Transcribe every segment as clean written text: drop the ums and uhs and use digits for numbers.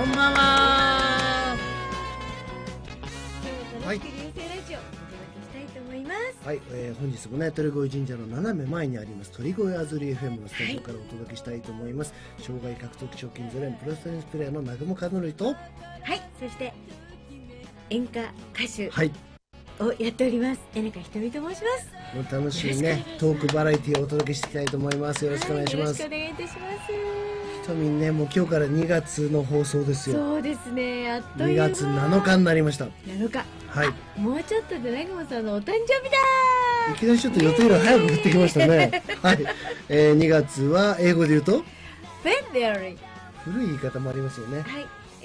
んばんは。 はい、 今日も楽しく流星ラジオお届けしたいと思います。 はい、本日もね鳥越神社の斜め前にあります鳥越あずり FM のスタジオからお届けしたいと思います、障害獲得賞金0円プロテニスプレーヤーの南雲和則と、 はい、そして演歌歌手はい、 をやっております江中ひとみと申します。 もう楽しいねトークバラエティーをお届けしていきたいと思います。よろしくお願いします。 よろしくお願いいたします。 ひとみんね、もう今日から2月の放送ですよ。 そうですね、あっという間 2月7日になりました。 7日、 はい、 もうちょっとで南雲さんのお誕生日だいきなりちょっと予定より早く降ってきましたねはい、2月は英語で言うとフェンデアリー、 古い言い方もありますよね。 はい、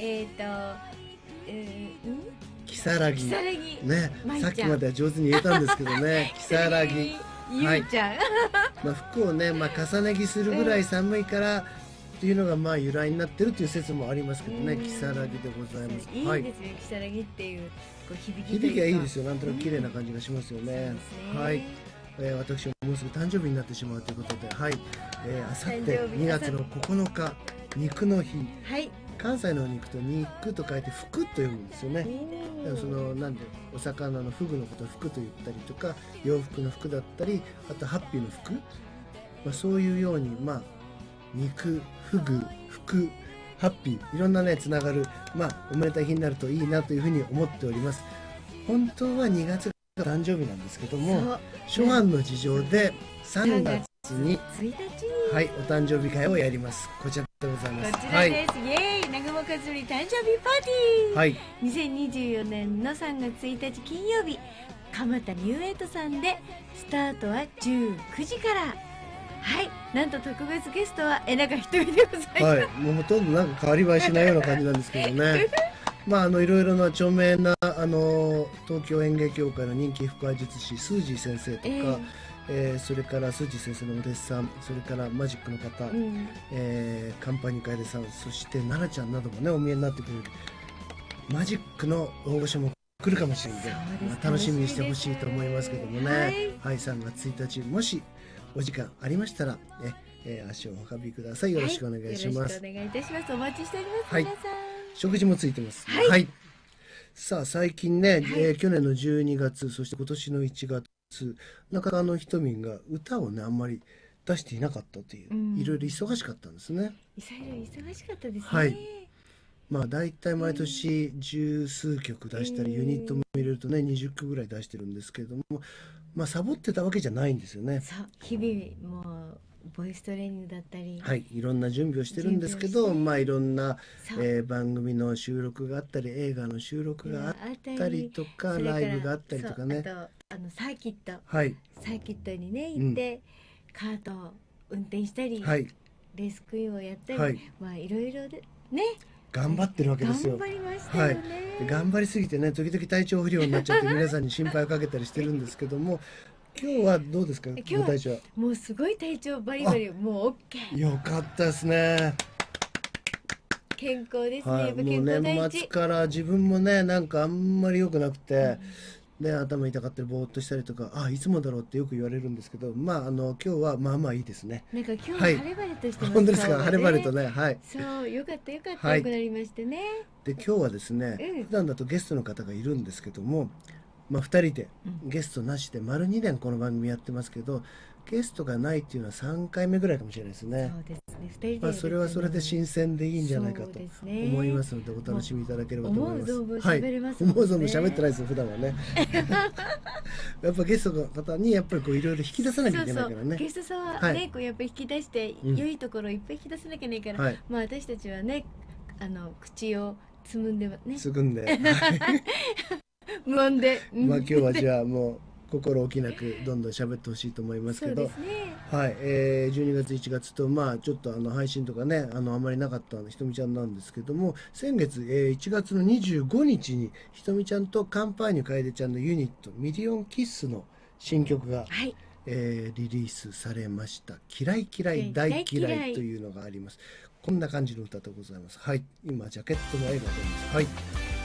きさらぎきさらぎね、さっきまでは上手に言えたんですけどねきさらぎゆうちゃん、 服をね、重ね着するぐらい寒いからっていうのが由来になってるっていう説もありますけどね、きさらぎでございます。 いいですね、きさらぎっていうこう響きというか、 響きがいいですよ。なんとなく綺麗な感じがしますよね。はい、私ももうすぐ誕生日になってしまうということで、はい、あさって2月の9日肉の日、 はい、 関西の肉と肉と書いて福と読むんですよね。そのなんでお魚のフグのことを福と言ったりとか、洋服の服だったり、あとハッピーの服、そういうように肉、フグ、福、ハッピー、いろんなねつながるおめでたい日になるといいなというふうに思っております。本当は2月が誕生日なんですけども、諸般の事情で3月に 1日に、 はい、お誕生日会をやります。こちらでございます。 こちらです、イエーイ、南雲和則誕生日パーティー、はい、2024年の3月1日金曜日、蒲田ニューエイトさんでスタートは19時から。はい、なんと特別ゲストは江中ひとみでございます。 はい、もうほとんど変わり映えしないような感じなんですけどねいろいろな著名な東京演芸協会の人気腹話術師スージー先生とか、それからスージー先生のお弟子さん、それからマジックの方、カンパニー楓さん、そして奈々ちゃんなどもねお見えになってくれるマジックの大御所も来るかもしれないので、楽しみにしてほしいと思いますけどもね。はい、3月1日もしお時間ありましたら足をお運びください。よろしくお願いします。 よろしくお願いいたします。お待ちしております、 はい、 皆さん。 食事もついてます。 はい、 さあ最近ね、去年の12月、そして今年の1月、なかなかひとみんが歌をねあんまり出していなかったという、いろいろ忙しかったんですね。 忙しかったですね。 はい、だいたい毎年十数曲出したり、ユニットも入れるとね20曲ぐらい出してるんですけれども、サボってたわけじゃないんですよね。 日々もうボイストレーニングだったり、 はい、いろんな準備をしてるんですけど、いろんな、番組の収録があったり、映画の収録があったりとか、ライブがあったりとかね、 あとサーキット、 はい、 サーキットにね行って、カートを運転したり、 はい、 レースクイーンをやったり、 はい、 いろいろでね頑張ってるわけですよ。 頑張りましたよね。 はい、頑張りすぎてね時々体調不良になっちゃって皆さんに心配をかけたりしてるんですけども今日はどうですか？ご体調は。 もうすごい体調バリバリ、もう OK。 よかったですね。 健康ですね、 はい、 やっぱ健康第一。 もう年末から自分もねなんかあんまり良くなくて、頭痛かったりぼーっとしたりとか、いつもだろうってよく言われるんですけど、今日はいいですね。 なんか今日は晴れ晴れとしてます。 本当ですか？晴れ晴れとね、はい、 そうよかったよかった、良くなりましてね。 で今日はですね、普段だとゲストの方がいるんですけども、2人でゲストなしで丸2年この番組やってますけど、ゲストがないっていうのは3回目ぐらいかもしれないですね。 そうですね、2人でそれはそれで新鮮でいいんじゃないかと思いますので、お楽しみいただければと思います。 思う存分喋れますもんね。 思う存分喋ってないですよ普段はねやっぱゲストの方にやっぱりいろいろ引き出さなきゃいけないからね。 ゲストさんはね、やっぱり引き出して良いところをいっぱい引き出さなきゃいけないから、私たちはね口をつむんでね、 つぐんで無音で今日はじゃあもう心置きなくどんどん喋ってほしいと思いますけど、はい、12月1月とちょっと配信とかねあまりなかったひとみちゃんなんですけども、先月、1月の25日にひとみちゃんとカンパーニュ楓ちゃんのユニットミリオンキッスの新曲が、リリースされました。嫌い嫌い大嫌いというのがあります。こんな感じの歌でございます。はい、今ジャケットの絵が出ます。はい、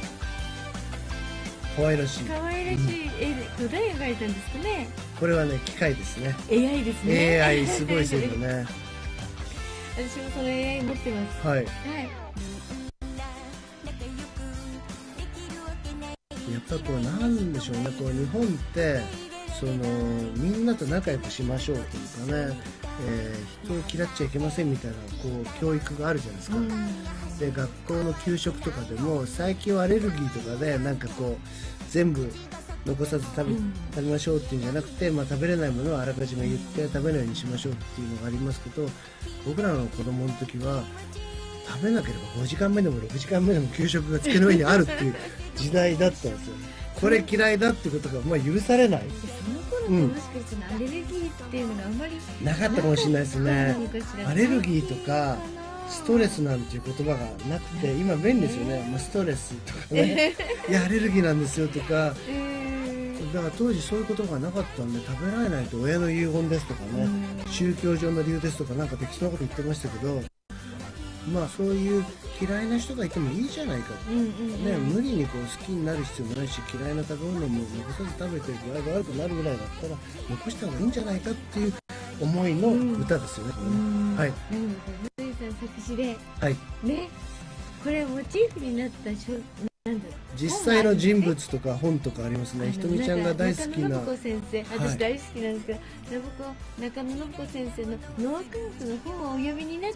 可愛らしい絵で誰が描いたんですかね。 これはね機械ですね。 AI ですね。 AI すごいですよね私もその AI 持ってます。 はい、 あとは何でしょうね、こう日本ってそのみんなと仲良くしましょうというかね、人を嫌っちゃいけませんみたいなこう教育があるじゃないですか。で学校の給食とかでも最近はアレルギーとかでなんかこう全部残さず食べましょうっていうんじゃなくて、まあ、食べれないものはあらかじめ言って食べないようにしましょうっていうのがありますけど、僕らの子供の時は食べなければ5時間目でも6時間目でも給食が机の上にあるっていう時代だったんですよ。これ嫌いだってことがまあ許されない。 その頃ってもしかしたらアレルギーっていうのがあんまりなかったかもしれないですね。アレルギーとかストレスなんていう言葉がなくて、今便利ですよね、まあ、ストレスとかねいやアレルギーなんですよとか、だから当時そういうことがなかったんで、食べられないと親の遺言ですとかね、宗教上の理由ですとかなんか適当なこと言ってましたけど、まあそういう嫌いな人がいてもいいじゃないかと、ね、無理にこう好きになる必要もないし、嫌いな食べ物も残さず食べて具合が悪くなるぐらいだったら残した方がいいんじゃないかっていう思いの歌ですよね、これね。はい。 作詞で、 はい、 ね、これモチーフになったなんだろう、 実際の人物とか本とかありますね。ひとみちゃんが大好きな中野信子先生、私大好きなんですけど、中野信子先生の脳科学の本をお読みになって、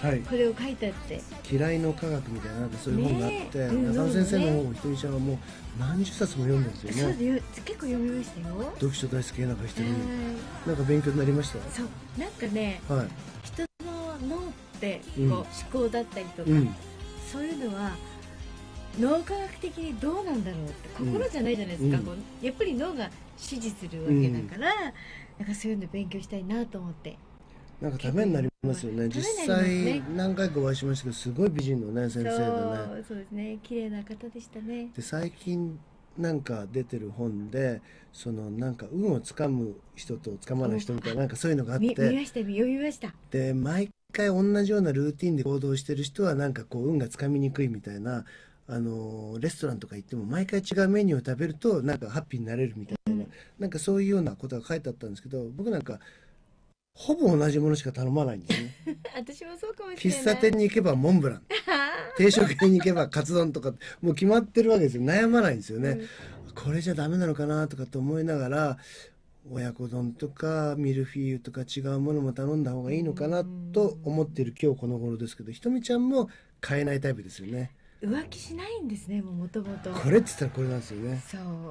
はい、これを書いたって。 嫌いの科学みたいな、なんかそういう本があって、中野先生の本をひとみちゃんはもう何十冊も読んでるんですよね。 そうで結構読みましたよ。 読書大好きなひとみ、なんか勉強になりました。 そう、なんかね、はい、人の脳ってこう、思考だったりとか、そういうのは脳科学的にどうなんだろうって、心じゃないじゃないですか、やっぱり脳が指示するわけだから、なんかそういうの勉強したいなと思って。 なんかためになりますよね。実際何回かお会いしましたけど、すごい美人のね先生でね。 そうですね、綺麗な方でしたね。 で最近なんか出てる本で、そのなんか運をつかむ人とつかまない人みたいな、なんかそういうのがあって、 読みました。 で毎回同じようなルーティンで行動してる人はなんかこう運がつかみにくいみたいな、レストランとか行っても毎回違うメニューを食べるとなんかハッピーになれるみたいな、なんかそういうようなことが書いてあったんですけど、僕なんかほぼ同じものしか頼まないんですね私もそうかもしれない。 喫茶店に行けばモンブラン定食屋に行けばカツ丼とかもう決まってるわけですよ。悩まないんですよね、これじゃダメなのかなとかって思いながら、親子丼とかミルフィーユとか違うものも頼んだ方がいいのかなと思っている今日この頃ですけど、ひとみちゃんも変えないタイプですよね。 浮気しないんですね、もともと。 これって言ったらこれなんですよね。 そう、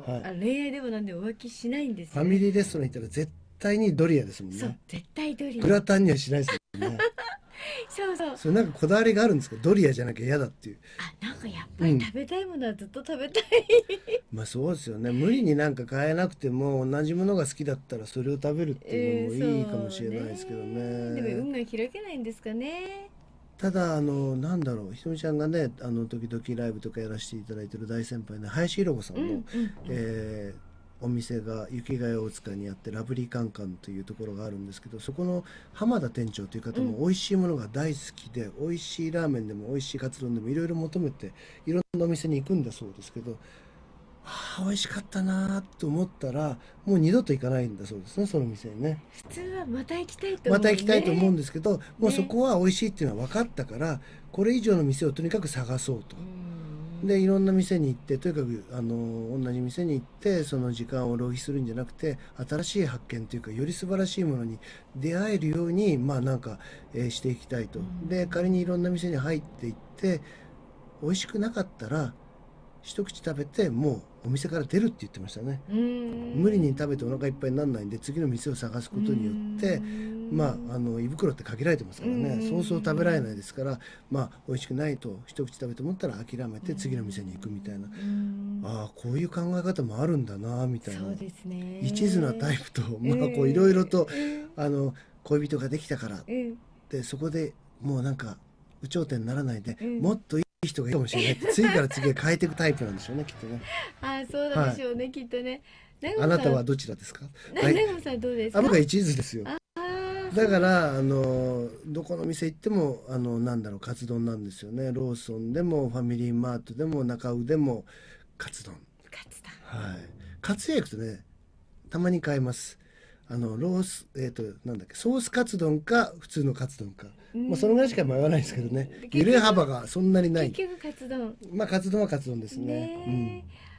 はい、恋愛でもなんで浮気しないんですよ、ね。 ファミリーレストラン行ったら絶対にドリアですもんね。 そう、絶対ドリア。 グラタンにはしないですよねそうなんかこだわりがあるんですか、ドリアじゃなきゃ嫌だっていう。 なんかやっぱり食べたいものはずっと食べたい、 まあそうですよね。無理になんか変えなくても同じものが好きだったらそれを食べるっていうのもいいかもしれないですけどね。 でも運が開けないんですかね。 ただなんだろう、ひとみちゃんがね時々ライブとかやらせていただいてる大先輩の林ひろ子さんの、お店が雪ヶ谷大塚にあってラブリーカンカンというところがあるんですけど、そこの浜田店長という方も美味しいものが大好きで、美味しいラーメンでも美味しいカツ丼でもいろいろ求めていろんなお店に行くんだそうですけど、美味しかったなと思ったらもう二度と行かないんだそうですね、その店にね。 普通はまた行きたいと思う、 また行きたいと思うんですけど、もうそこは美味しいっていうのは分かったから、これ以上の店をとにかく探そうと。でいろんな店に行って、とにかく同じ店に行ってその時間を浪費するんじゃなくて、新しい発見というかより素晴らしいものに出会えるようになんか、していきたいと。で仮にいろんな店に入っていって美味しくなかったら一口食べてもうお店から出るって言ってましたね。無理に食べてお腹いっぱいにならないんで、次の店を探すことによって胃袋って限られてますからね、そうそう食べられないですから、美味しくないと一口食べて思ったら諦めて次の店に行くみたいな、こういう考え方もあるんだなみたいな。 そうですね、 一途なタイプとこういろいろと恋人ができたからで、そこでもうなんか有頂天にならないで、もっといい人がいいかもしれないって次から次へ変えていくタイプなんでしょうね、きっとね。 そうなんでしょうね、きっとね。 あなたはどちらですか？ 長野さんどうですか？ 僕は一途ですよ。だからどこの店行ってもなんだろう、カツ丼なんですよね。ローソンでもファミリーマートでも中尾でもカツ丼。はい。カツ屋行くとねたまに買えます。ロースなんだっけ、ソースカツ丼か普通のカツ丼か、そのぐらいしか迷わないですけどね。揺れ幅がそんなにない。 結局カツ丼。 カツ丼はカツ丼ですね。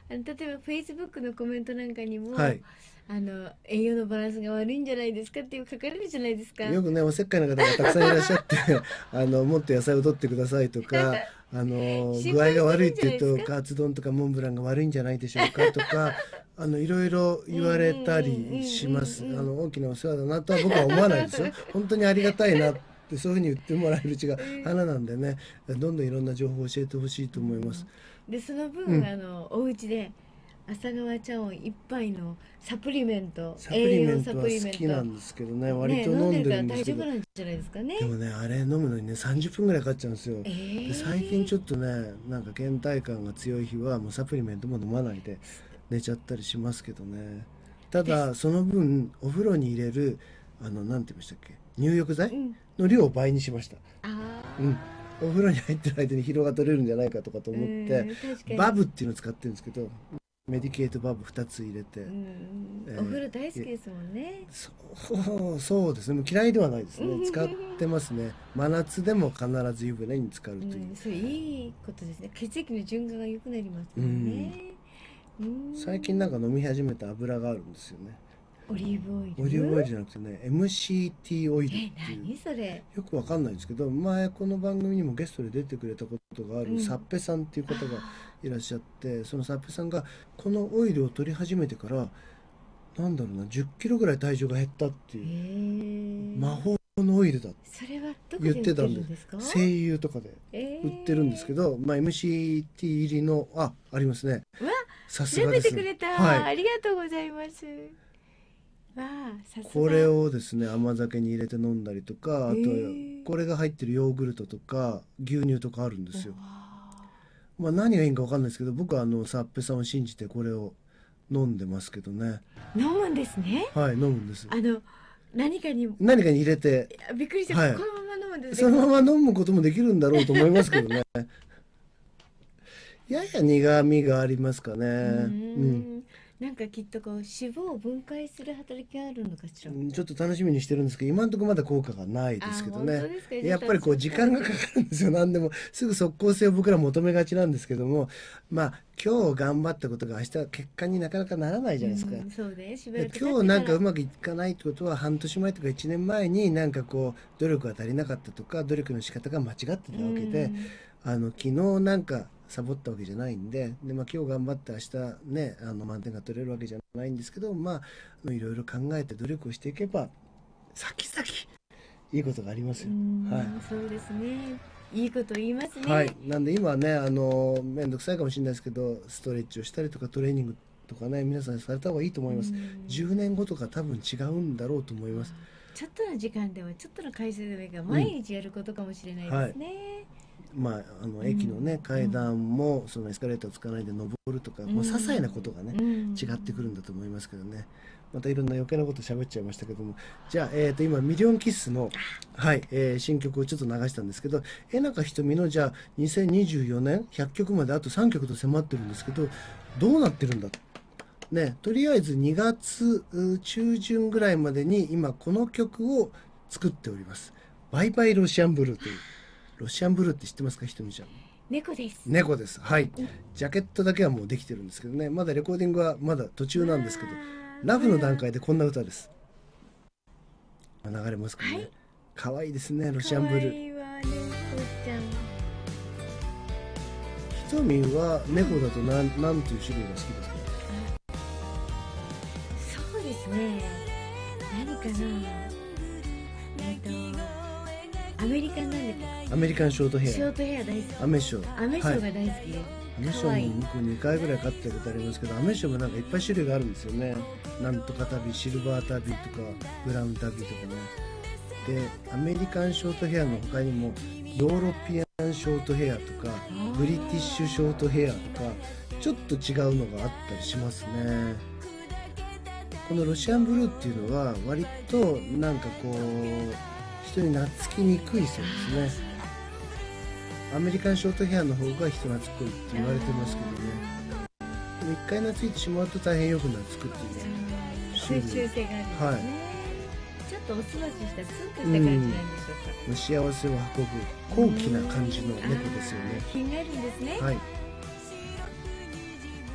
例えばフェイスブックのコメントなんかにも、 はい、 栄養のバランスが悪いんじゃないですかっていう書かれるじゃないですか。 よくねおせっかいな方がたくさんいらっしゃってもっと野菜を取ってくださいとか具合が悪いって言うとカツ丼とかモンブランが悪いんじゃないでしょうかとかいろいろ言われたりします。大きなお世話だなとは僕は思わないですよ。本当にありがたいなってそういうふうに言ってもらえるうちが花なんでね、どんどんいろんな情報を教えてほしいと思います。 でその分、お家で朝川茶碗一杯のサプリメントは好きなんですけどね、割と飲んでるんですけど、大丈夫なんじゃないですかね。でもねあれ飲むのにね30分ぐらいかかっちゃうんですよ。で最近ちょっとねなんか倦怠感が強い日はもうサプリメントも飲まないで寝ちゃったりしますけどね。ただその分お風呂に入れるなんて言いましたっけ、入浴剤の量を倍にしました。お風呂に入ってる間に疲労が取れるんじゃないかとかと思ってバブっていうのを使ってるんですけど、メディケートバブ2つ入れて、 お風呂大好きですもんね。 そうですね、もう嫌いではないですね。使ってますね。真夏でも必ず湯船に浸かるという、 それいいことですね。血液の循環が良くなりますもんね。 最近なんか飲み始めた油があるんですよね。 オリーブオイル。 オリーブオイルじゃなくてね MCT オイルっていう、 何それ、 よくわかんないんですけど、前この番組にもゲストで出てくれたことがあるサッペさんっていう方がいらっしゃって、そのサッペさんがこのオイルを取り始めてからなんだろうな10キロぐらい体重が減ったっていう魔法のオイルだって言ってたんで、声優とかで売ってるんですけど、MCT 入りのありますね。さすがです。 調べてくれた、ありがとうございます。 これをですね甘酒に入れて飲んだりとか、あとこれが入ってるヨーグルトとか牛乳とかあるんですよ。何がいいんか分かんないですけど、僕はサッペさんを信じてこれを飲んでますけどね。 飲むんですね。 はい、飲むんです。 何かに入れて、 びっくりした、このまま飲むんです。 そのまま飲むこともできるんだろうと思いますけどね。やや苦味がありますかね。 なんかきっとこう脂肪を分解する働きがあるのかしら。 ちょっと楽しみにしてるんですけど、今のところまだ効果がないですけどね。やっぱりこう時間がかかるんですよ。何でもすぐ即効性を僕ら求めがちなんですけども、今日頑張ったことが明日結果になかなかならないじゃないですか。 そうね、しばらく今日なんかうまくいかないってことは半年前とか1年前になんかこう努力が足りなかったとか努力の仕方が間違ってたわけで、昨日なんかサボったわけじゃないんで、今日頑張って明日ね満点が取れるわけじゃないんですけど、いろいろ考えて努力をしていけば先々いいことがありますよ。 そうですね、いいこと言いますね。なんで今ねめんどくさいかもしれないですけど、ストレッチをしたりとかトレーニングとかね皆さんされた方がいいと思います。10年後とか多分違うんだろうと思います。 ちょっとの時間でもちょっとの回数でもいいから毎日やることかもしれないですね。 駅のね階段もそのエスカレーターを使わないで登るとか、もう些細なことがね違ってくるんだと思いますけどね。またいろんな余計なこと喋っちゃいましたけども、じゃあ、今ミリオンキッスの、新曲をちょっと流したんですけど、江中瞳のじゃあ2024年100曲まであと3曲と迫ってるんですけど、どうなってるんだね。とりあえず2月中旬ぐらいまでに今この曲を作っております。バイバイロシアンブルーという。ロシアンブルーって知ってますか、ひとみちゃん。 猫です。 猫です。はい。ジャケットだけはもうできてるんですけどね、まだレコーディングはまだ途中なんですけど、ラフの段階でこんな歌です。流れますかね。可愛いですね、ロシアンブルー。ひとみは猫だとなんていう種類が好きですか。 そうですね。何かな。アメリカンなんだっけ。 アメリカンショートヘア。 ショートヘア大好き。 アメショ。 アメショが大好きで。 アメショも僕2回ぐらい飼ったことありますけど、アメショもなんかいっぱい種類があるんですよね。なんとか旅、シルバー旅とかブラウン旅とかね。でアメリカンショートヘアの他にもヨーロピアンショートヘアとかブリティッシュショートヘアとかちょっと違うのがあったりしますね。このロシアンブルーっていうのは割となんかこう人に懐きにくいそうですね。アメリカンショートヘアの方が人懐っこいって言われてますけどね。でも一回懐いてしまうと大変よく懐くっていう習性があるんですね。ちょっとおすまししたツンとした感じなんでしょうか。 幸せを運ぶ高貴な感じの猫ですよね。 品があるんですね。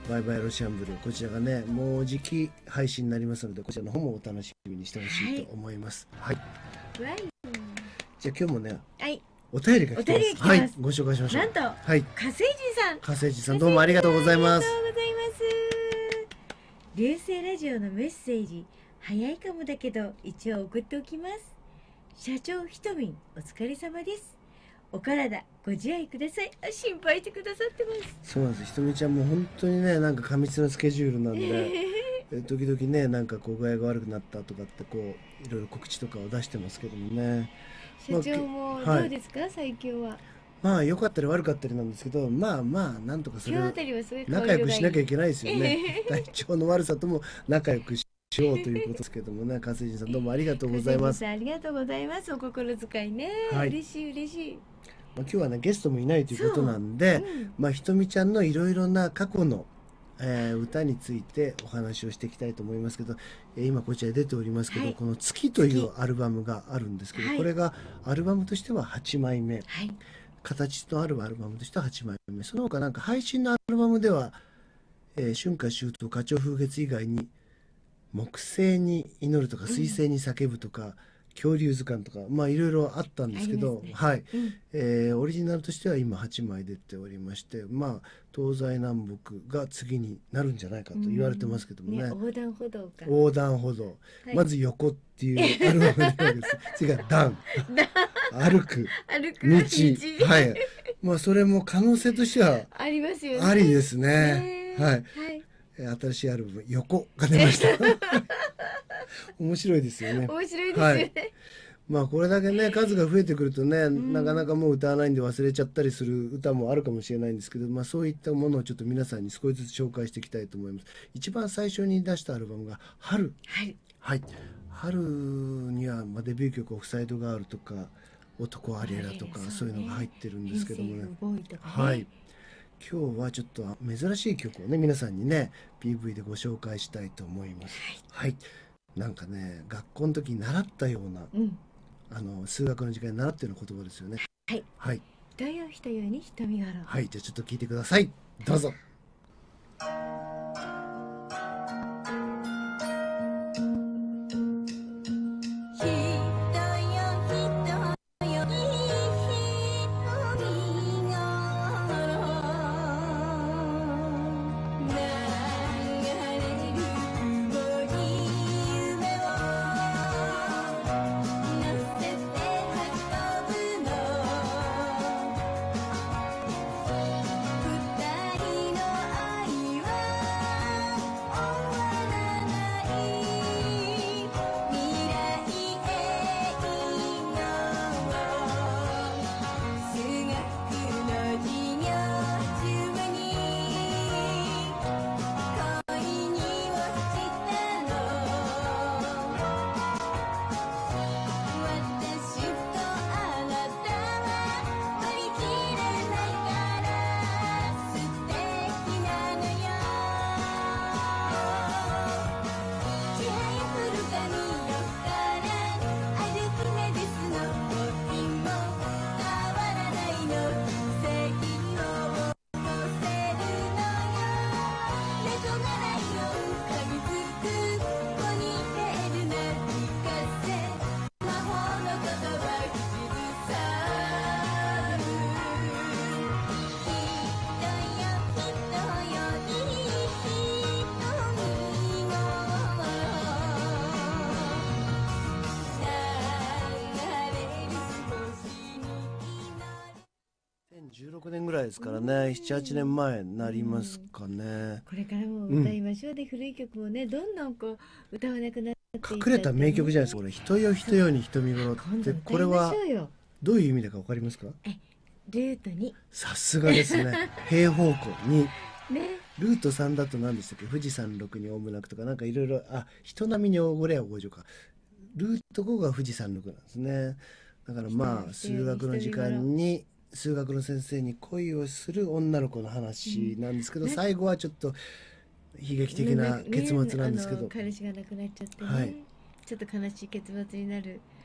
バイバイロシアンブルー、こちらがねもうじき配信になりますので、こちらの方もお楽しみにしてほしいと思います。はい、じゃあ今日もね、 はい、 お便りが来てます。はい、ご紹介しましょう。 なんと、 はい、 火星人さん、 火星人さん、どうもありがとうございます。 ありがとうございます。流星ラジオのメッセージ早いかもだけど一応送っておきます。社長ひとみん、お疲れ様です。お体ご自愛ください。心配してくださってます。 そうなんです。ひとみちゃんも本当にね、なんか過密なスケジュールなんで時々ね、なんかこう具合が悪くなったとかってこういろいろ告知とかを出してますけどもね。 社長もどうですか、はい、最近は。 まあ良かったり悪かったりなんですけど、まあまあなんとかそれを仲良くしなきゃいけないですよね体調の悪さとも仲良くしようということですけどもね。火星人さん、どうもありがとうございます。 ありがとうございます。お心遣いね、はい、嬉しい嬉しい。 今日はねゲストもいないということなんで、まあひとみちゃんのいろいろな過去の、歌についてお話をしていきたいと思いますけど、今こちらに出ておりますけど、はい、この月というアルバムがあるんですけど、はい、これがアルバムとしては8枚目、はい、形のあるアルバムとしては8枚目。その他なんか配信のアルバムでは、春夏秋冬花鳥風月以外に木星に祈るとか水星に叫ぶとか、恐竜図鑑とか、まあいろいろあったんですけど、はい、オリジナルとしては今8枚出ておりまして、まあ東西南北が次になるんじゃないかと言われてますけどもね。 横断歩道か。 横断歩道、はい、まず横っていうアルバムであるんです。次が段歩く道、はい、まあそれも可能性としてはありますよね。 ありですね。はい、はい、新しいアルバム横が出ました面白いですよね。 面白いですよね、はい、 まあこれだけね数が増えてくるとね、なかなかもう歌わないんで忘れちゃったりする歌もあるかもしれないんですけど、まあそういったものをちょっと皆さんに少しずつ紹介していきたいと思います。一番最初に出したアルバムが春、はい、はい、春にはまあデビュー曲オフサイドガールとか男アリエラとかそういうのが入ってるんですけどもね。はい、今日はちょっと珍しい曲をね皆さんにね PV でご紹介したいと思います。はい、はい、なんかね学校の時に習ったような、数学の時間に習ってる言葉ですよね。はい、はい、 人よ人よに瞳がろう。 はい、じゃあちょっと聞いてください。どうぞ。16年ぐらいですからね、7、8年前になりますかね。 これからも歌いましょうで、古い曲もねどんどんこう歌わなくなっていったって、 隠れた名曲じゃないですかこれ。人よ人よに瞳ごろって、これはどういう意味だか分かりますか？ ルート2。 さすがですね平方向にね、ルート3だと何でしたっけ？富士山6にオムラクとかなんかいろいろ、人並みにおごれやごじょか。ルート5が富士山6なんですね。だからまあ数学の時間に数学の先生に恋をする女の子の話なんですけど、最後はちょっと悲劇的な結末なんですけど、 彼氏が亡くなっちゃってね、はい、ちょっと悲しい結末になる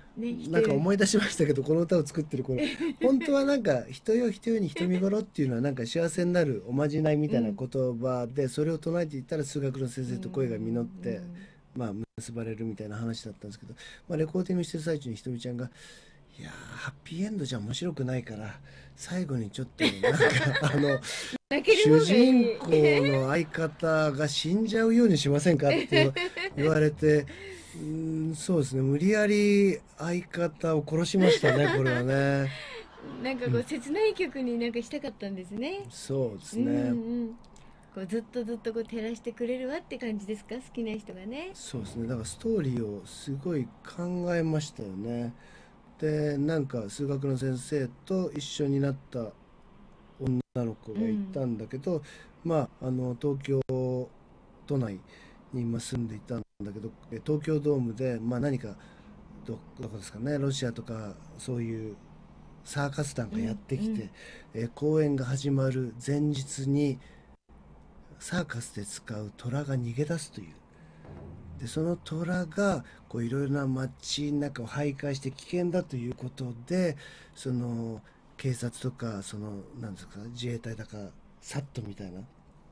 なんか思い出しましたけど、この歌を作ってる頃本当はなんか人よ人よに人見頃っていうのはなんか幸せになるおまじないみたいな言葉で、それを唱えていったら数学の先生と恋が実って、まあ結ばれるみたいな話だったんですけど、まあ、レコーディングしてる最中にひとみちゃんが「いやハッピーエンドじゃ面白くないから最後にちょっとなんか主人公の相方が死んじゃうようにしませんか?」って言われてそうですね、無理やり相方を殺しましたねこれはね。 なんかこう切ない曲になんかしたかったんですね。 そうですね、 こうずっとこう照らしてくれるわって感じですか、好きな人がね。 そうですね、だからストーリーをすごい考えましたよね。でなんか数学の先生と一緒になった女の子がいたんだけど、まあ東京都内に今住んでいたんだけど、東京ドームで、まあ、何かどこですかね、ロシアとかそういうサーカス団がやってきて、公演が始まる前日にサーカスで使う虎が逃げ出すという。でその虎がいろいろな街の中を徘徊して危険だということで、その警察とかなんですか、自衛隊だかサットみたいな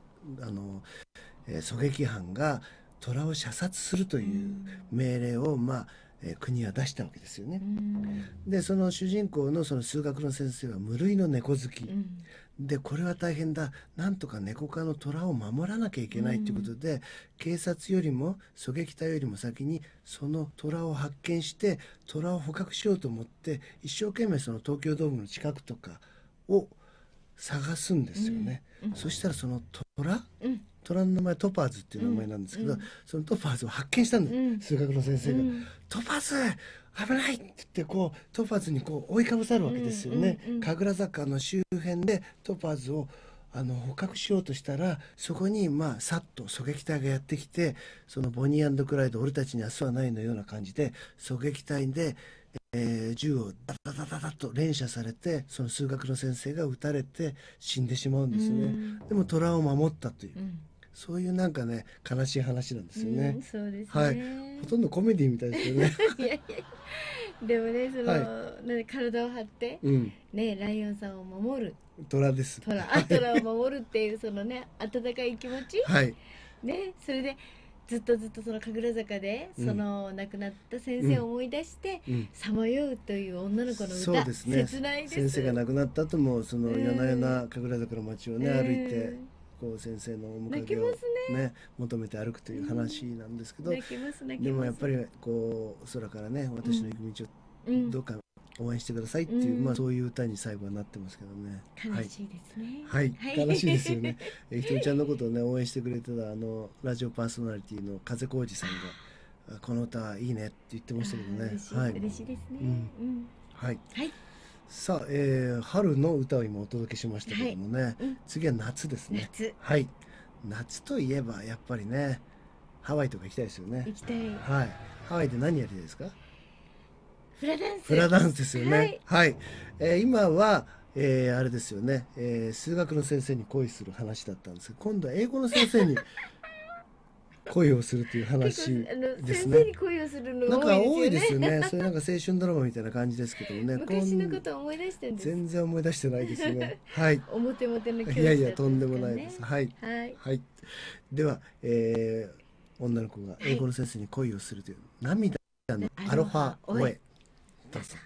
狙撃犯が虎を射殺するという命令を、まあ国は出したわけですよね。でその主人公のその数学の先生は無類の猫好き、でこれは大変だ、なんとか猫科の虎を守らなきゃいけないということで、警察よりも狙撃隊よりも先にその虎を発見して虎を捕獲しようと思って一生懸命その東京ドームの近くとかを探すんですよね。そしたらその虎の名前トパーズっていう名前なんですけど、そのトパーズを発見したんだ、数学の先生が。トパーズ危ないって言ってトパーズに追いかぶさるわけですよね。神楽坂の周辺でトパーズを捕獲しようとしたら、そこにさっと狙撃隊がやってきて、そのボニー&クライド俺たちに明日はないのような感じで狙撃隊で、銃をダダダダダと連射されて、その数学の先生が撃たれて死んでしまうんですね。でも虎を守ったという、そういうなんかね悲しい話なんですよね。 そうですね、 はい、ほとんどコメディみたいですよね。 いやでもね、体を張って、ね、ライオンさんを守る虎です。 虎を守るっていうそのね温かい気持ち、ね、それでずっとその神楽坂でその亡くなった先生を思い出してさまようという女の子の歌、 そうですね、 切ないです。 先生が亡くなった後もその夜な夜な神楽坂の街をね歩いて先生の面影をね求めて歩くという話なんですけど、でもやっぱり空からね私の行く道をどうか応援してくださいっていう、そういう歌に最後はなってますけどね。 悲しいですね。 はい、悲しいですよね。ひとみちゃんのことをね応援してくれてたラジオパーソナリティの風小路さんがこの歌いいねって言ってましたけどね。 嬉しいですね。 はい。さあ、春の歌を今お届けしましたけどもね、次は夏ですね。はい。夏といえばやっぱりねハワイとか行きたいですよね。 行きたい。 はい。ハワイで何やりたいですか？ フラダンス。 フラダンスですよね。はい。今は、あれですよね、数学の先生に恋する話だったんですけど、今度は英語の先生に恋をするという話ですね。 先生に恋をするのなんか多いですよね。それなんか青春ドラマみたいな感じですけどもね。 昔のことを思い出してるんです。 全然思い出してないですね。はい。 表の教師。 いやいやとんでもないです。はい。はい。では、女の子が英語の先生に恋をするという涙のアロハオエ。どうぞ。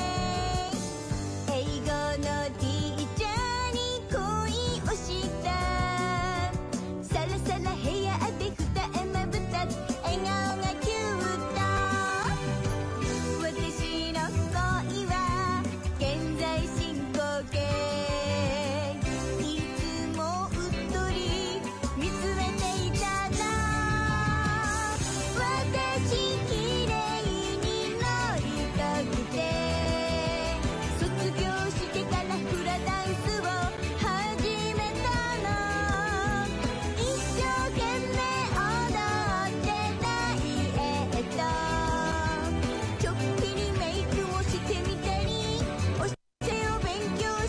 英語のティーチャーに恋をした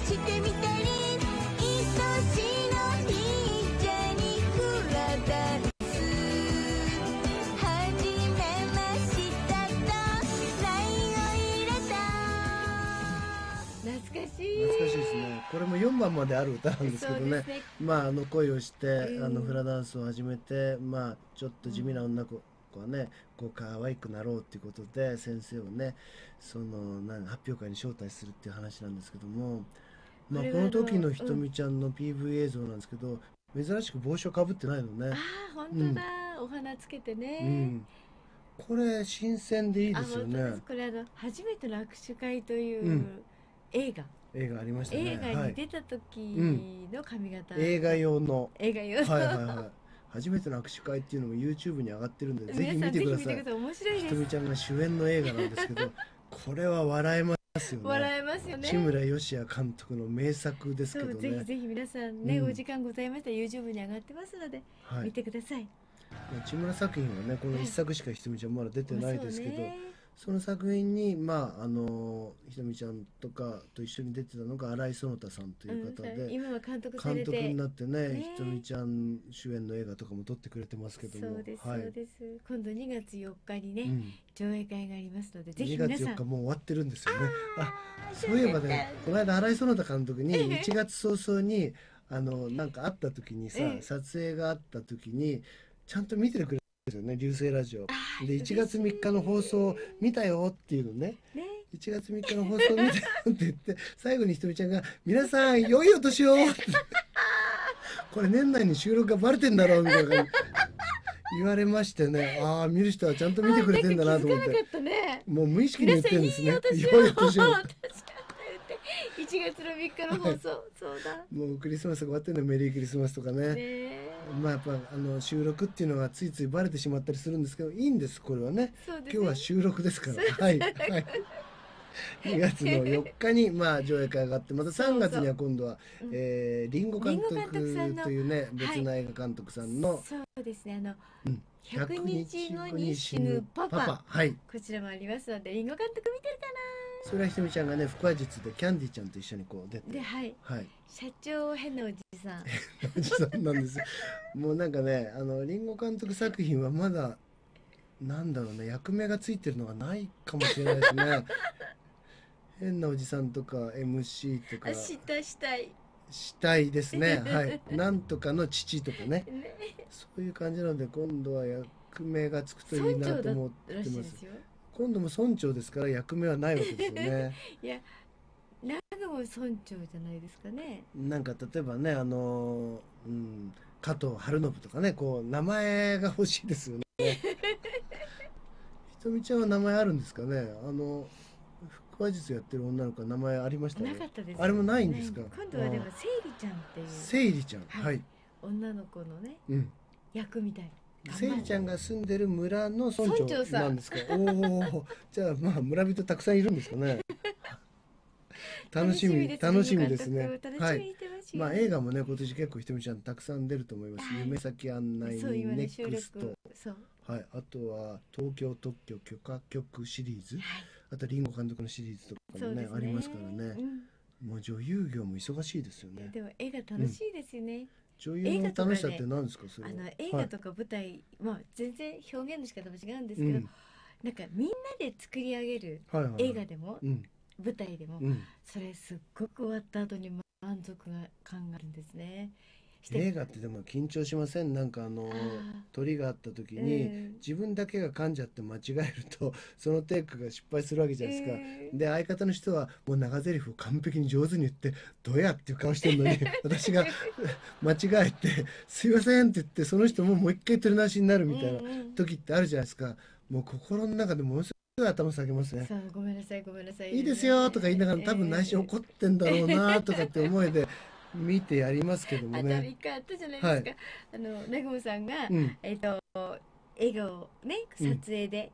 してみたり、愛しのピッチャーにフラダンス始めましたと LINE を入れた。懐かしい。 懐かしいですね。これも4番まである歌なんですけどね。まあ恋をしてフラダンスを始めて、まあちょっと地味な女の子はね、こう可愛くなろうっていうことで先生をね、その発表会に招待するっていう話なんですけども、まあこの時のひとみちゃんの PV 映像なんですけど、珍しく帽子をかぶってないのね。 ああ本当だ、お花つけてね。 これ新鮮でいいですよね。 これ初めての握手会という映画ありましたね。 映画に出た時の髪型、 映画用のはい初めての握手会っていうのも YouTube に上がってるんで、ぜひ見てください。 面白いです。 ひとみちゃんが主演の映画なんですけど、これは笑えますよね。 笑えますよね。 志村義也監督の名作ですけどね。 ぜひぜひ皆さんね、お時間ございましたら YouTube に上がってますので、見てください。 千村作品はね、この一作しかひとみちゃんまだ出てないですけど、その作品にひとみちゃんとかと一緒に出てたのが新井園田さんという方で、 今は監督になってね、ひとみちゃん主演の映画とかも撮ってくれてますけども。 そうですそうです。今度2月4日にね、上映会がありますので、ぜひ皆さん。 2月4日もう終わってるんですよね。そういえばね、この間新井園田監督に1月早々になんか会った時にさ、撮影があった時にちゃんと見てくれるんですよね、流星ラジオで。1月3日の放送見たよっていうのね。1月3日の放送見たよって言って、最後にひとみちゃんが「皆さん良いお年を!」ってこれ年内に収録がバレてんだろうみたいな言われましてね、ああ見る人はちゃんと見てくれてんだなと思って、もう無意識に言ってるんですね。良いお年を 1月の3日の放送、そうだ。 もうクリスマスが終わってるの、メリークリスマスとかね。まあやっぱ収録っていうのがついついバレてしまったりするんですけど、いいんですこれはね。今日は収録ですから。2月の4日に上映会があって、また3月には今度はリンゴ監督というね、別な映画監督さんの、 そうですね、100日後に死ぬパパ、こちらもありますので、リンゴ監督見てるかな。 それはひとみちゃんがね、腹話術でキャンディちゃんと一緒にこう出て、 社長変なおじさんおじさんなんですよ。もうなんかね、リンゴ監督作品はまだなんだろうね、役名がついてるのがないかもしれないですね。変なおじさんとか MC とかしたいですね。なんとかの父とかね、そういう感じなので、今度は役名がつくといいなと思ってます。今度も村長ですから役名はないわけですよね。 いや、長野も村長じゃないですかね。 なんか例えばね、加藤晴信とかね、こう名前が欲しいですよね。ひとみちゃんは名前あるんですかね。腹話術やってる女の子は名前ありましたね。 なかったです。 あれもないんですか。 今度はでもせいりちゃんっていう。 せいりちゃん、 女の子のね、役みたい。 せいりちゃんが住んでる村の村長なんですか。おお、じゃあ村人たくさんいるんですかね。楽しみですね。映画もね、今年結構ひとみちゃんたくさん出ると思います。夢先案内人ネクスト、あとは東京特許許可局シリーズ、あとリンゴ監督のシリーズとかもねありますからね。もう女優業も忙しいですよね。 でも映画楽しいですよね。 女優の楽しさって何ですか。それ映画とか舞台、全然表現の仕方も違うんですけど、なんかみんなで作り上げる映画でも舞台でも、それすっごく終わった後に満足感があるんですね。 映画ってでも緊張しません。なんか鳥があった時に自分だけが噛んじゃって間違えるとそのテイクが失敗するわけじゃないですか。で相方の人はもう長台詞を完璧に上手に言ってどやっていう顔してるのに私が間違えてすいませんって言って、その人ももう一回取り直しになるみたいな時ってあるじゃないですか。もう心の中でものすごい頭下げますね。 ごめんなさいごめんなさい、 いいですよとか言いながら多分内心怒ってんだろうなとかって思いで見てやりますけどもね。 一回あったじゃないですか。南雲さんが映画をね撮影で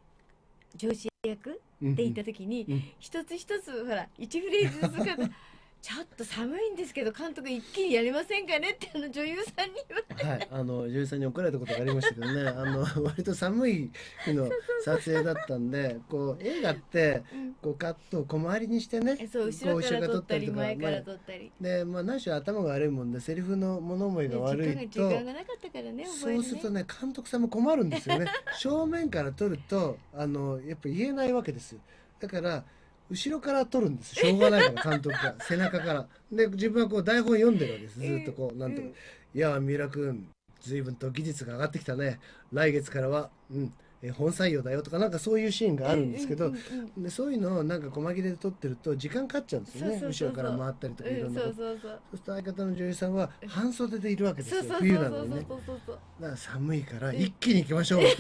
上司役って言った時に一つ一つほら1フレーズずつちょっと寒いんですけど監督一気にやりませんかねって女優さんに言われて、 はい、女優さんに怒られたことがありましたけどね割と寒い日の撮影だったんでこう映画ってこうカットを小回りにしてね、 そう後ろから撮ったり前から撮ったりで、何しろ頭が悪いもんでセリフの物思いが悪いと、 時間がなかったからね、 そうするとね監督さんも困るんですよね正面から撮るとやっぱ言えないわけですよ。だから後ろから撮るんです。しょうがないから監督が背中からで自分はこう台本読んでるわけです。ずっとこうなんとか、いや三浦君随分と技術が上がってきたね、来月からは本採用だよとかなんかそういうシーンがあるんですけど、でそういうのをなんか細切れで撮ってると時間かかっちゃうんですよね。後ろから回ったりとかいろんなこと。そうすると相方の女優さんは半袖でいるわけですよ。冬なのにね。だから寒いから一気に行きましょう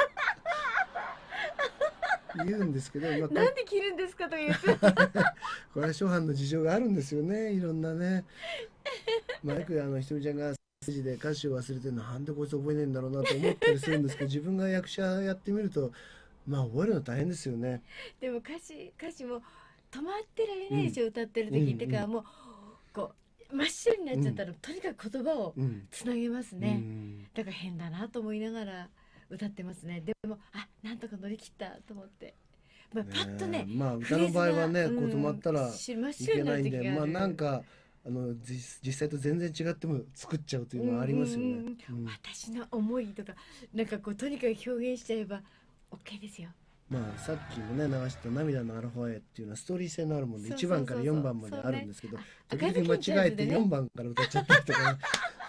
言うんですけど、 なんで着るんですかとか言ってこれは諸般の事情があるんですよね、いろんなね。よくひとみちゃんがステージで歌詞を忘れてるのなんでこいつ覚えねえんだろうなと思ったりするんですけど自分が役者やってみると覚えるの大変ですよね。 でも歌詞も止まってられないでしょ、歌ってる時ってからもうこう真っ白になっちゃったら、とにかく言葉をつなげますね、だから変だなと思いながら歌ってますね。でもなんとか乗り切ったと思って、パッとね、 歌の場合はねこう止まったらいけないんで、なんか実際と全然違っても作っちゃうというのはありますよね。 私の思いとかなんかこうとにかく表現しちゃえば OK ですよ。 さっきもね流した「涙のアロハエ」っていうのはストーリー性のあるもので1番から4番まであるんですけど、時々間違えて4番から歌っちゃったりとか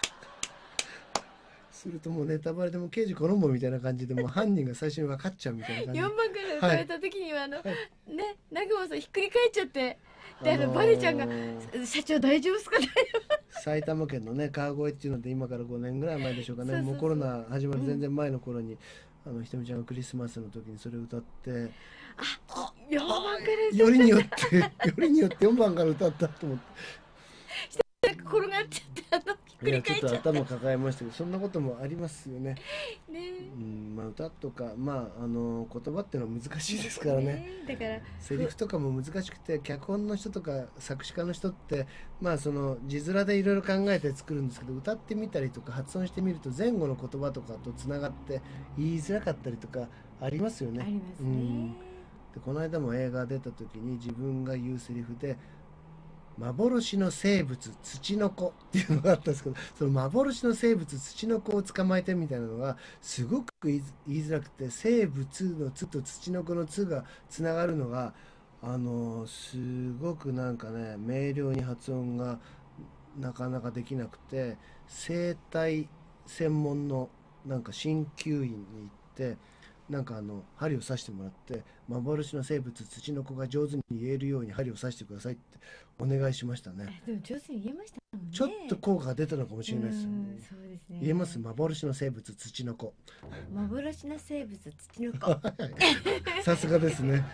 するともうネタバレでも刑事コロンボみたいな感じでもう犯人が最初に分かっちゃうみたいな感じ。 4番から歌われた時にはね南雲さんひっくり返っちゃってでバレちゃんが「社長大丈夫ですか?」 埼玉県のね川越っていうので今から5年ぐらい前でしょうかね、もうコロナ始まる全然前の頃にひとみちゃんがクリスマスの時にそれを歌って 4番からよりによって4番から歌ったと思って転がっちゃってひっくり返っちゃった。 ちょっと頭抱えましたけどそんなこともありますよね。歌とか言葉っていうのは難しいですからね。 だからセリフとかも難しくて脚本の人とか作詞家の人ってその字面でいろいろ考えて作るんですけど、歌ってみたりとか発音してみると前後の言葉とかとつながって言いづらかったりとかありますよね。 ありますね。 でこの間も映画出た時に自分が言うセリフで幻の生物土の子っていうのがあったんですけど、その幻の生物土の子を捕まえてみたいなのがすごく言いづらくて、生物のつと土の子のつがつながるのがすごくなんかね明瞭に発音がなかなかできなくて、声帯専門のなんか鍼灸院に行ってなんか針を刺してもらって、幻の生物土の子が上手に言えるように針を刺してくださいってお願いしましたね。 でも上手に言えましたもんね。 ちょっと効果が出たのかもしれないですよ。 そうですね。 言えます？幻の生物土の子。 幻の生物土の子。 さすがですね。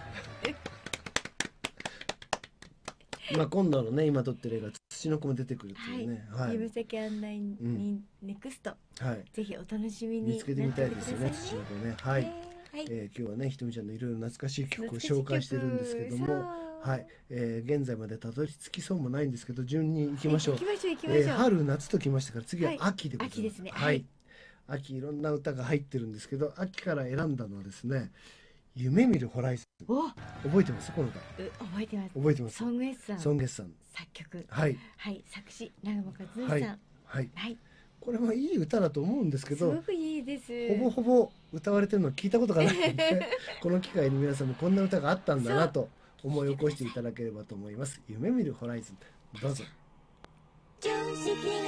今度のね今撮ってる映画土の子も出てくるっていうね。 指先案内にネクスト。ぜひお楽しみに見つけてみたいですよね土の子ね。はい。今日はねひとみちゃんのいろいろ懐かしい曲を紹介してるんですけども、現在までたどり着きそうもないんですけど順に行きましょう。春夏ときましたから次は秋でございます。 秋ですね。 秋いろんな歌が入ってるんですけど、秋から選んだのはですね夢見るホライズン。覚えてますこの歌？ 覚えてます。 覚えてます。 ソングエッサン。 ソングエッサン。 作曲。作詞長間和義さん。これはいい歌だと思うんですけど、 すごくいいです。 ほぼほぼ歌われてるのを聞いたことがないのでこの機会に皆さんもこんな歌があったんだなと思い起こしていただければと思います。夢見るホライズン、どうぞ。常識なんて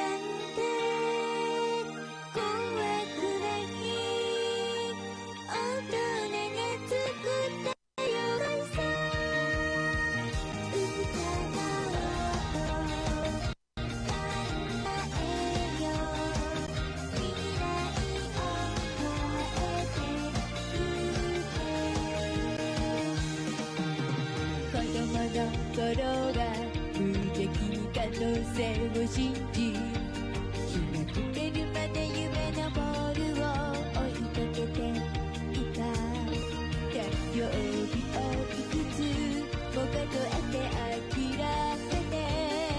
怖くない、大人が作ったよさ、歌心が無邪気に可能性を信じ、日が暮れるまで夢のボールを追いかけていた。誕生日をいくつも数えて諦めて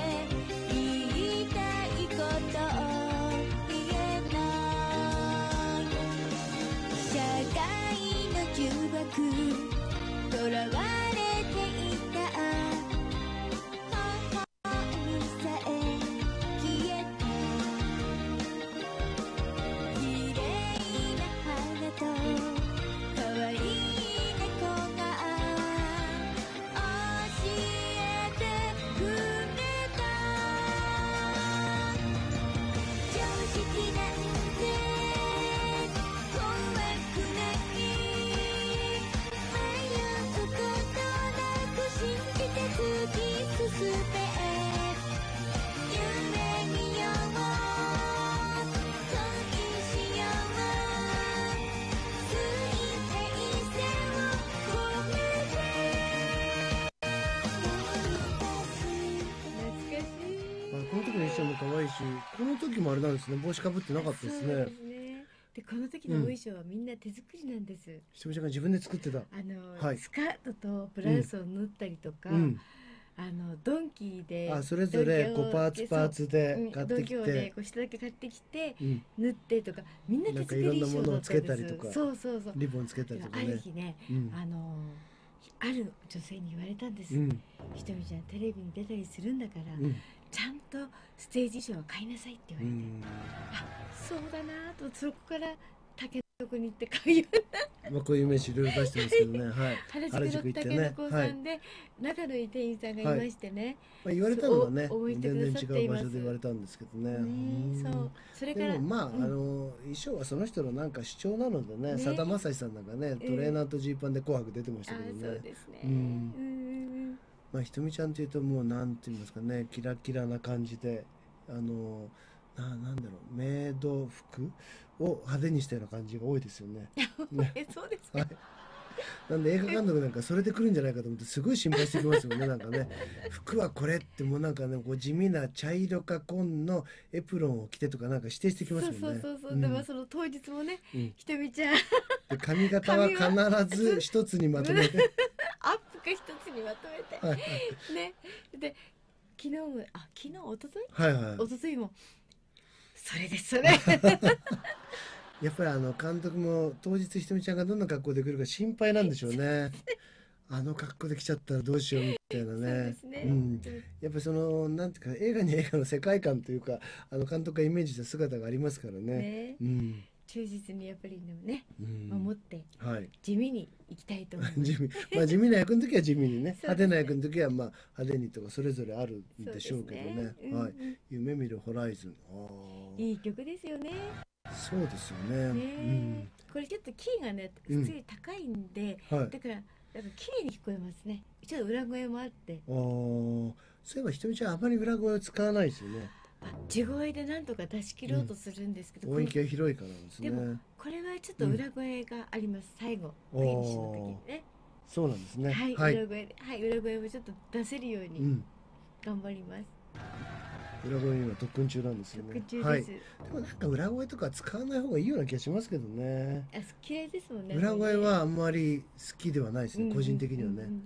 この時の衣装も可愛いし、この時もあれなんですね、帽子かぶってなかったですね。 そうですね。でこの時のお衣装はみんな手作りなんです。 ひとみちゃんが自分で作ってた。はい。 スカートとブラウスを縫ったりとか、ドンキーでそれぞれこうパーツで買ってきて、 ドンキでこう下だけ買ってきて、縫ってとか、みんな手作り衣装だったんです。なんかいろんなものをつけたりとか、 そうそうそう、リボンつけたりとかね。 ある日ね、ある女性に言われたんです。ひとみちゃんテレビに出たりするんだから、ちゃんとステージ衣装は買いなさいって言われて、そうだなと、そこから竹の子に行って買うようになって。 こういう名刺いろいろ出してますけどね。はい。 原宿の竹の子さんで仲のいい店員さんがいましてね。 言われたのはね、全然違う場所で言われたんですけどね。 そう。それからでも衣装はその人のなんか主張なのでね、さだまさしさんなんかね、トレーナーとジーパンで紅白出てましたけどね。 そうですね。 ひとみちゃんっていうともうなんて言いますかね、キラキラな感じで、なんだろう、メイド服を派手にしたような感じが多いですよね。 そうですか。 なんで映画監督なんかそれで来るんじゃないかと思ってすごい心配してきますよね。なんかね、服はこれってもうなんかね、こう地味な茶色か紺のエプロンを着てとかなんか指定してきますよね。 そうでもその当日もね、ひとみちゃんで髪型は必ず一つにまとめてアップか一つにまとめてね。で昨日も昨日一昨日一昨日もそれですそれ。 やっぱり監督も当日ひとみちゃんがどんな格好で来るか心配なんでしょうね。あの格好で来ちゃったらどうしようみたいなね。やっぱりそのなんていうか映画の世界観というか監督がイメージした姿がありますからね。 忠実にやっぱりね、守って地味に行きたいと思います。地味な役の時は地味にね、派手な役の時は派手にとかそれぞれあるんでしょうけどね。夢見るホライズン、 いい曲ですよね。 そうですよね。 これちょっとキーがね普通に高いんで、だから綺麗に聞こえますね。ちょっと裏声もあって。 そういえばひとみちゃんあまり裏声を使わないですよね。 地声でなんとか出し切ろうとするんですけど、 音域が広いからですね。 でもこれはちょっと裏声があります。最後フィニッシュの時にね。 そうなんですね。 裏声をちょっと出せるように頑張ります。 裏声今特訓中なんですよね。でもなんか裏声とか使わない方がいいような気がしますけどね。 嫌いですもんね。 裏声はあんまり好きではないですね、個人的にはね。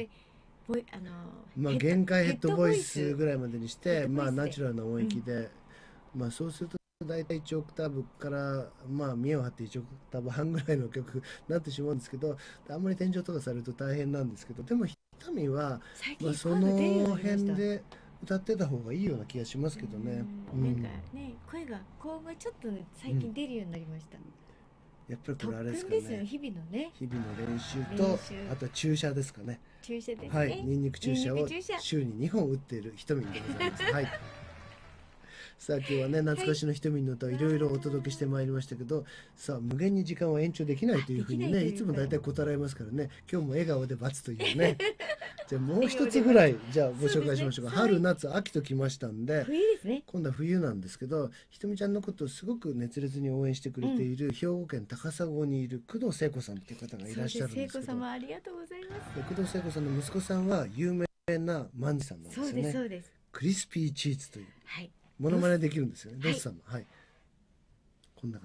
限界ヘッドボイスぐらいまでにしてナチュラルな音域で、そうすると大体1オクターブから見栄を張って1オクターブ半ぐらいの曲になってしまうんですけど、あんまり天井とかされると大変なんですけど、でもひとみはその辺で歌ってた方がいいような気がしますけどね。 なんかね、声が高音がちょっと最近出るようになりました。 やっぱりこれあれですかね。 日々の練習とあとは注射ですかね。 注射ですね。 ニンニク注射を週に2本打っているひとみんでございます。さあ今日はね懐かしのひとみんの歌をいろいろお届けしてまいりましたけど、さあ無限に時間は延長できないというふうにねいつも大体答えられますからね、今日も笑顔で罰というね。じゃあもう一つぐらいじゃあご紹介しましょうか。春夏秋ときましたんで、 冬ですね。 今度は冬なんですけど、ひとみちゃんのことをすごく熱烈に応援してくれている兵庫県高砂にいる工藤聖子さんっていう方がいらっしゃるんですけど、 聖子様ありがとうございます。 工藤聖子さんの息子さんは有名な万次さんなんですよね。 そうです。 クリスピーチーズというモノマネできるんですよね。ロスさんもこんな感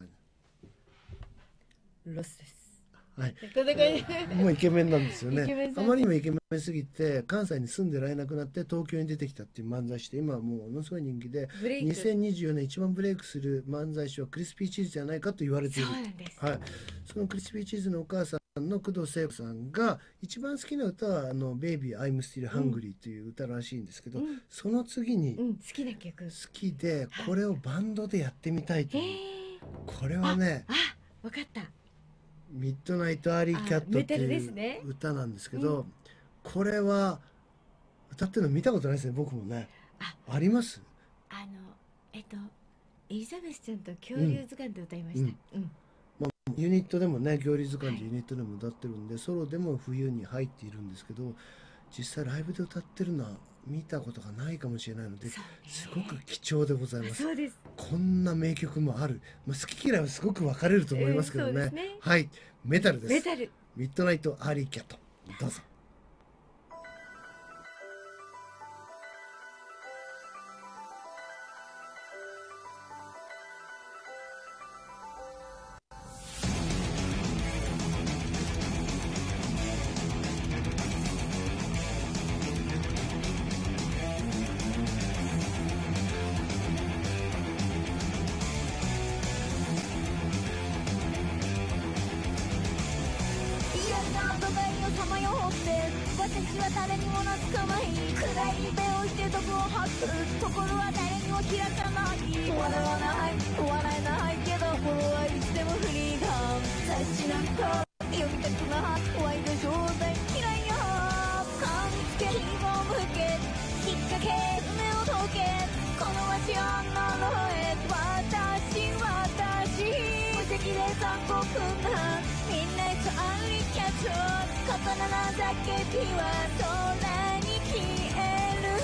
じ。ロスです。 もうイケメンなんですよね。あまりにもイケメンすぎて関西に住んでられなくなって東京に出てきたっていう漫才師で、今はものすごい人気で2024年一番ブレイクする漫才師はクリスピーチーズじゃないかと言われている。そのクリスピーチーズのお母さんの工藤聖子さんが一番好きな歌はベイビー I'm Still Hungry という歌らしいんですけど、その次に好きな曲好きでこれをバンドでやってみたいという、これはね分かった、 ミッドナイトアリーキャットっていう歌なんですけど、これは歌ってるの見たことないですね、僕もね。あります？ エリザベスちゃんと恐竜図鑑で歌いました。 ユニットでもね、恐竜図鑑でユニットでも歌ってるんで、ソロでも冬に入っているんですけど、実際ライブで歌ってるのは見たことがないかもしれないので、すごく貴重でございます。こんな名曲もある。好き嫌いはすごく分かれると思いますけどね。メタルです。ミッドナイトアリーキャット、どうぞ。 私は誰にも懐かない。暗い目をして毒を吐くところは誰にも開かない。笑わない笑えないけど心はいつでもフリーダム。雑誌なんか読みたくないワイドショー大嫌いよ。感つけ紐を向け引っ掛け目を解けこの街は何のへ私無敵で残酷なみんなとアンリキャッチ刀な叫びは空に消える。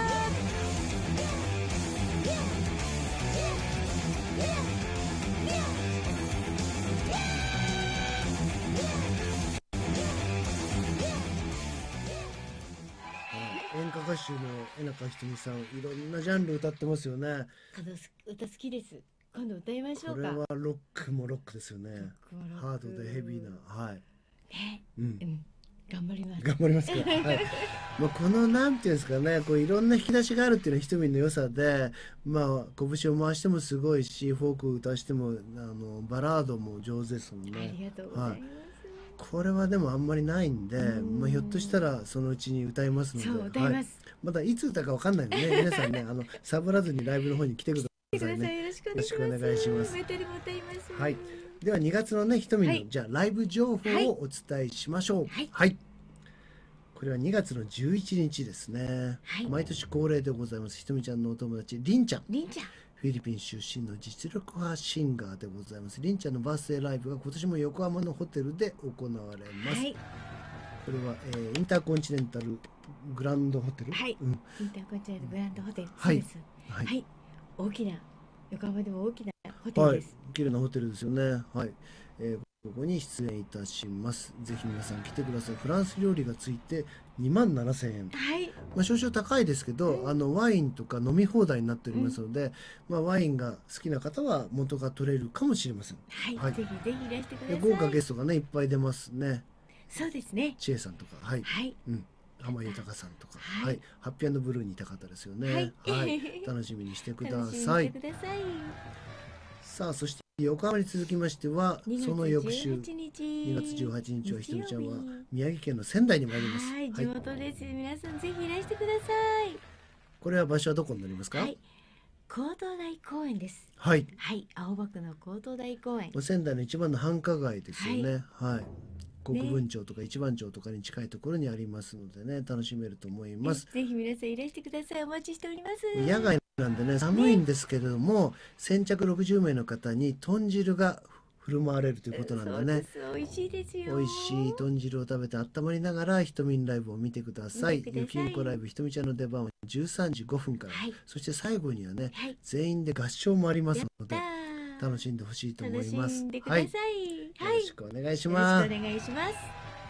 演歌歌手の江中ひとみさん、いろんなジャンル歌ってますよね。 歌好きです。今度歌いましょうか。 これはロックもロックですよね。ハードでヘビーな、はい。 ね、頑張ります。 頑張りますか。はい。まあこのなんていうんですかね、こういろんな引き出しがあるっていうのはひとみの良さで、まあ拳を回してもすごいし、フォークを歌してもバラードも上手ですもんね。 ありがとうございます。 これはでもあんまりないんで、まあひょっとしたらそのうちに歌いますので、 そう歌います。 まだいつ歌うかわかんないのでね、皆さんねサボらずにライブの方に来てください。 よろしくお願いします。メタルも歌います。 はい。では2月のねひとみの、じゃあライブ情報をお伝えしましょう。はい。これは2月の11日ですね。毎年恒例でございます。ひとみちゃんのお友達りんちゃん。フィリピン出身の実力派シンガーでございます。りんちゃんのバースデーライブが今年も横浜のホテルで行われます。これは、インターコンチネンタルグランドホテル。インターコンチネンタルグランドホテル。そうです。大きな横浜でも大きなホテルです。 綺麗なホテルですよね。はい。ここに出演いたします。ぜひ皆さん来てください。フランス料理がついて27,000円。まあ少々高いですけど、ワインとか飲み放題になっておりますので、まあワインが好きな方は元が取れるかもしれません。 はい。ぜひぜひいらしてください。 豪華ゲストがねいっぱい出ますね。 そうですね。 千恵さんとか、はい。浜豊さんとか、ハッピー&ブルーにいた方ですよね。はい。楽しみにしてください。さあそして横浜に続きましてはその翌週2月18日はひとみちゃんは宮城県の仙台に参ります。 はい、地元です。皆さんぜひいらしてください。 これは場所はどこになりますか？ 高等大公園です。 はい。 青葉区の高等大公園。 仙台の一番の繁華街ですよね。はい。国分町とか一番町とかに近いところにありますのでね、楽しめると思います。 ぜひ皆さんいらしてください。お待ちしております。 野外なんでね、寒いんですけれども、先着60名の方に豚汁が振る舞われるということなんでね。 美味しいですよ。 美味しい豚汁を食べて温まりながらひとみんライブを見てください。ゆきんこライブひとみちゃんの出番は13時5分から、そして最後にはね、全員で合唱もありますので楽しんでほしいと思います。 楽しんでください。よろしくお願いします。 よろしくお願いします。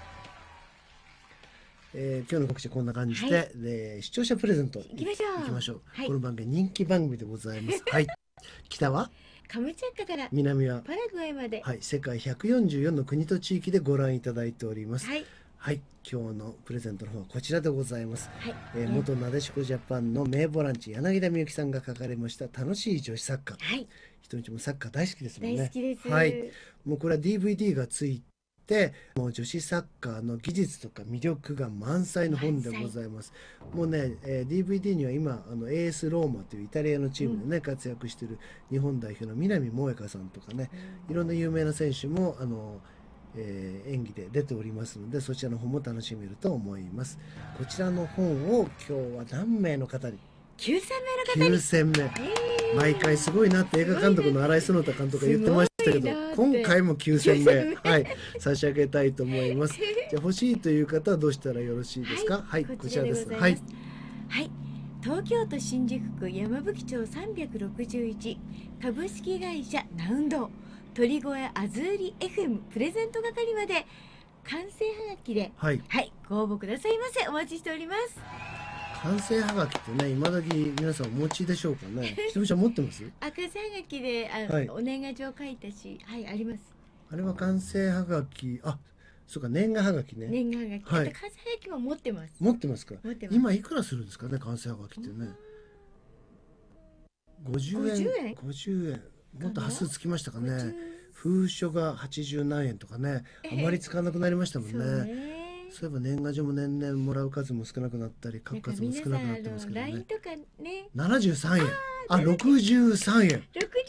今日の告知はこんな感じで、視聴者プレゼントいきましょう。この番組人気番組でございます。はい。北はカムチャッカから南はパラグアイまで、 世界144の国と地域でご覧いただいております。はい、今日のプレゼントの方はこちらでございます。元なでしこジャパンの名ボランチ柳田美幸さんが書かれました楽しい女子サッカー。ひとみちゃんもサッカー大好きですもんね。 大好きです。 もうこれは DVD がついてもう女子サッカーの技術とか魅力が満載の本でございます。もうね、DVD には今AS ローマというイタリアのチームでね、活躍している日本代表の南萌香さんとかね、いろんな有名な選手も演技で出ておりますので、そちらの方も楽しめると思います。こちらの本を今日は何名の方に 9000名の方に 9000名、毎回すごいなって映画監督の新井園田監督が言ってましたけど、今回も9000名差し上げたいと思います。じゃあ欲しいという方はどうしたらよろしいですか？こちらです。 東京都新宿区山吹町361株式会社ナウンド鳥越あずーり FM プレゼント係まで完成はがきでご応募くださいませ。お待ちしております。 完成はがきってね、今時皆さんお持ちでしょうかね。ひとみちゃん持ってます？ 完成はがきでお年賀状書いたし、あります。 あれは完成はがき、そうか、年賀はがきね。 年賀はがき、完成はがきも持ってます。 持ってますか？今いくらするんですかね、完成はがきってね。50円。50円。もっと端数つきましたかね。封書が80何円とかね、あまり使わなくなりましたもんね。 そういえば年賀状も年々もらう数も少なくなったり書く数も少なくなってますけどね。 LINE とかね、 73円、あ、63円、 63円にな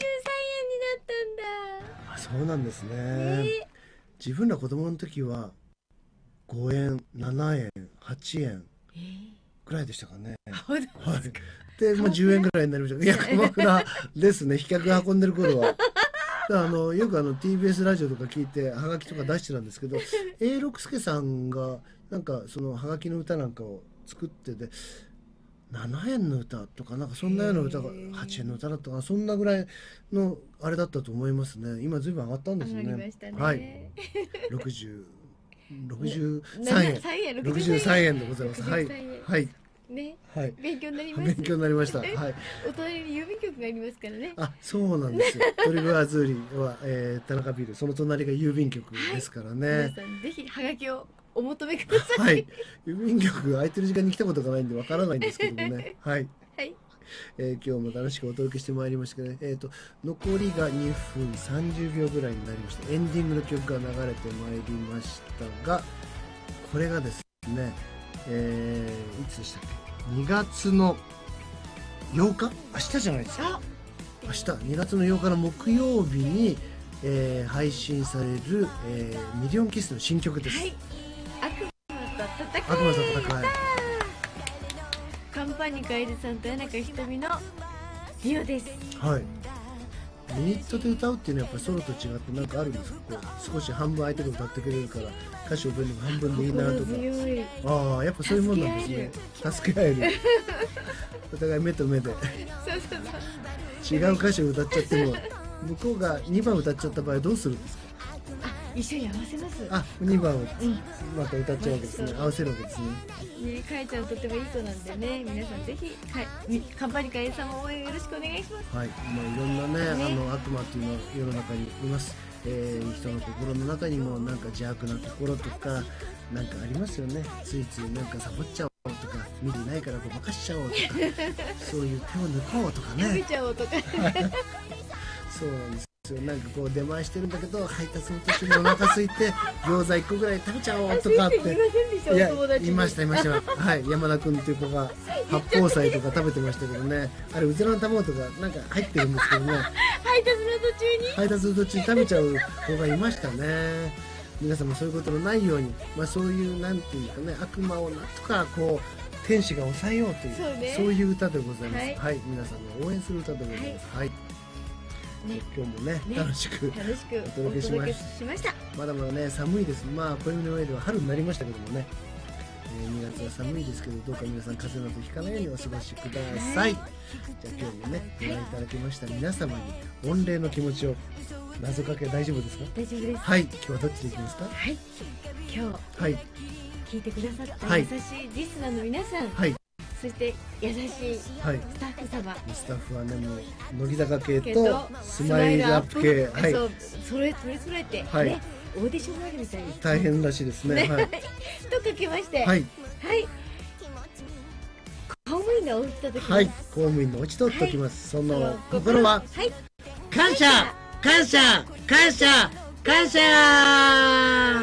ったんだ。 あ、そうなんですね。自分ら子供の時は5円、7円、8円ぐらいでしたかね。はい。で、まあ、10円ぐらいになりました。いや、鎌倉ですね、飛脚が運んでる頃は。よくTBS ラジオとか聞いてハガキとか出してたんですけど、永六輔さんがなんかそのハガキの歌なんかを作ってて、7円の歌とかなんかそんなような歌が8円の歌だったかな、そんなぐらいのあれだったと思いますね。今ずいぶん上がったんですよね。 上がりましたね。 はい。63円、63円でございます。はい、はい、 ね、 はい、 勉強になります。 勉強になりました。はい。 お隣に郵便局がありますからね。 あ、そうなんですよ。トリグアズーリは、田中ビル、その隣が郵便局ですからね。 皆さんぜひハガキをお求めください。 はい。郵便局空いてる時間に来たことがないんでわからないんですけどもね。はい。 はい。 今日も楽しくお届けしてまいりましたけど、残りが2分30秒ぐらいになりまして、エンディングの曲が流れてまいりましたが、これがですね、いつでしたっけ、2月の8日、明日じゃないですか。明日2月の8日の木曜日に、配信される、ミリオンキスの新曲です。はい、悪魔と戦い。 カンパニカエルさんと谷中ひとみのデュオです。 はい。ユニットで歌うっていうのはやっぱソロと違ってなんかあるんですか。こう少し半分相手が歌ってくれるから歌詞を覚えるのが半分でいいなとか。ああ、やっぱそういうもんなんですね。助け合える。お互い目と目で。違う歌詞を歌っちゃっても向こうが2番歌っちゃった場合どうするんですか。 一緒に合わせます。 あ、2番をまた歌っちゃうわけですね。合わせるわけですね。 かえちゃんとってもいい子なんでね、皆さんぜひカンパニカエルさんも応援よろしくお願いします。 はい、まあいろんなね、悪魔っていうのは世の中にいます。人の心の中にもなんか邪悪な心とかなんかありますよね。ついついなんかサボっちゃおうとか、見ていないからごまかしちゃおうとかそういう手を抜こうとかね、 食べちゃおうとかそうなんです。なんかこう出前してるんだけど配達の途中にお腹空いて餃子1個ぐらい食べちゃおうとかって、いや、いましたはい、山田君っていう子が八宝菜とか食べてましたけどね、あれうずらの卵とかなんか入ってるんですけどね、配達の途中に食べちゃう子がいましたね。皆さんもそういうことのないように、まあそういうなんていうかね、悪魔をなんとかこう天使が抑えようという、そういう歌でございます。はい、皆さんの応援する歌でございます。はい。今日もね、楽しくお届けしました。まだまだね、寒いです。まあ暦の上では春になりましたけどもね、2月は寒いですけど、どうか皆さん風邪などひかないようにお過ごしください。じゃあ今日もね、ご覧いただきました皆様に御礼の気持ちを謎かけ大丈夫ですか。 大丈夫です。 はい、今日はどっちでいきますか。 はい、今日、はい、聞いてくださった優しいリスナーの皆さん、はい、そして優しいスタッフ様、 スタッフはね、もう乃木坂系とスマイルアップ系、 はい、そう、それぞれて、はい、ね、オーディションがあるみたいです。 大変らしいですね。はい。 とかけまして、はい、はい、公務員のお家とときます。はい、公務員のお家とときます。その心は、はい、感謝、感謝、感謝、感謝。